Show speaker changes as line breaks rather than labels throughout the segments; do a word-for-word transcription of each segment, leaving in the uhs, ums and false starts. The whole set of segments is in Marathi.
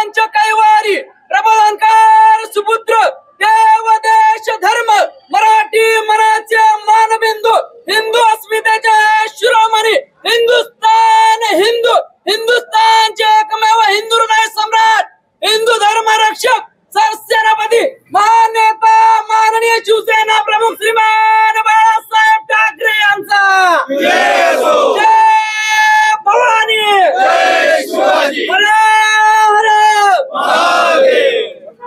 हिंदुत्वांच्या कैवारी प्रबोधनकार सुपुत्र देव देश धर्म मराठी मनाचे मानबिंदू हिंदू अस्मितेचे शिरोमणी हिंदुस्तान हिंदू हिंदुस्तानचे एकमेव हिंदू हृदय सम्राट हिंदू धर्म रक्षक सरसेनापती महानेता माननीय शिवसेना प्रमुख श्रीमान बाळासाहेब ठाकरे यांचा जय भवानी जय शिवाजी हर हर महादेव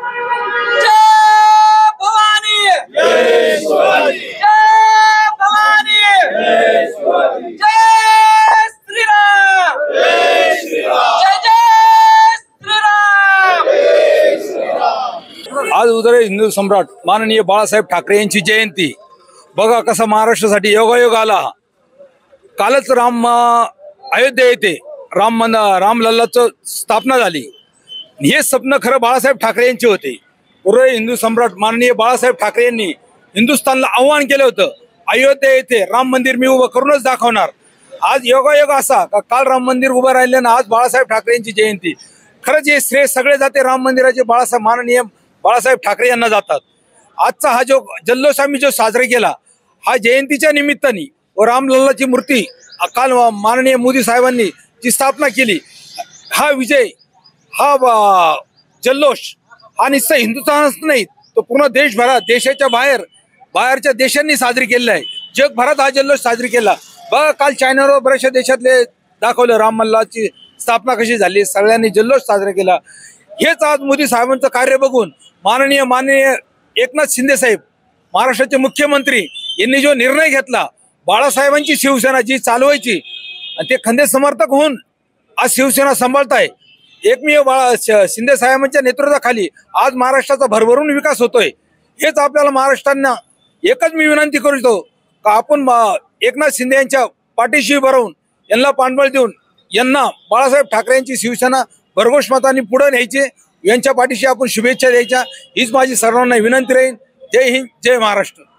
जय भवानी जय शिवाजी जय भवानी जय शिवाजी जय श्रीराम जय श्रीराम जय जय श्रीराम जय श्रीराम।
आज उदय हिंदू सम्राट माननीय बाळासाहेब ठाकरे यांची जयंती बघा कसा महाराष्ट्रासाठी योगायोग आला। कालच राम अयोध्या येथे राम मन रामलल्लाचं स्थापना झाली। हे स्वप्न खरं बाळासाहेब ठाकरे यांचे होते। उदय हिंदू सम्राट माननीय बाळासाहेब ठाकरे यांनी हिंदुस्थानला आव्हान केलं होतं अयोध्या येथे राम मंदिर मी उभं करूनच दाखवणार। आज योगायोग असा का काल राम मंदिर उभं राहिलं ना आज बाळासाहेब ठाकरे यांची जयंती। खरंच हे श्रेय सगळे जाते राम मंदिराचे बाळासाहेब माननीय बाळासाहेब ठाकरे यांना जातात। आजचा हा जो जल्लोष आम्ही जो साजरा केला हा जयंतीच्या निमित्ताने व रामलल्लाची मूर्ती काल माननीय मोदी साहेबांनी जी स्थापना केली हा विजय हा जल्लोष हा निश्चय हिंदुस्थानच नाही तो पूर्ण देशभरात देशाच्या बाहेर बाहेरच्या देशांनी साजरी केलेला आहे। जगभरात हा जल्लोष साजरी केला। बघा काल चायनावर बऱ्याचशा देशातले दाखवलं रामलल्लाची स्थापना कशी झाली सगळ्यांनी जल्लोष साजरा केला। हेच आज मोदी साहेबांचं कार्य बघून माननीय माननीय एकनाथ शिंदे साहेब महाराष्ट्राचे मुख्यमंत्री यांनी जो निर्णय घेतला बाळासाहेबांची शिवसेना जी चालवायची आणि ते खंदे समर्थक होऊन आज शिवसेना सांभाळताय एकमेव बाळा शिंदे साहेबांच्या नेतृत्वाखाली आज महाराष्ट्राचा भरभरून विकास होतोय। हेच आपल्याला महाराष्ट्रांना एकच मी विनंती करतो का आपण एकनाथ शिंदे यांच्या पाठीशी भरवून यांना पाठबळ देऊन यांना बाळासाहेब ठाकरे यांची शिवसेना भरघोष मतांनी पुढे न्यायचे यांच्या पाठीशी आपण शुभेच्छा द्यायच्या हीच माझी सर्वांना विनंती राहील। जय हिंद जय महाराष्ट्र।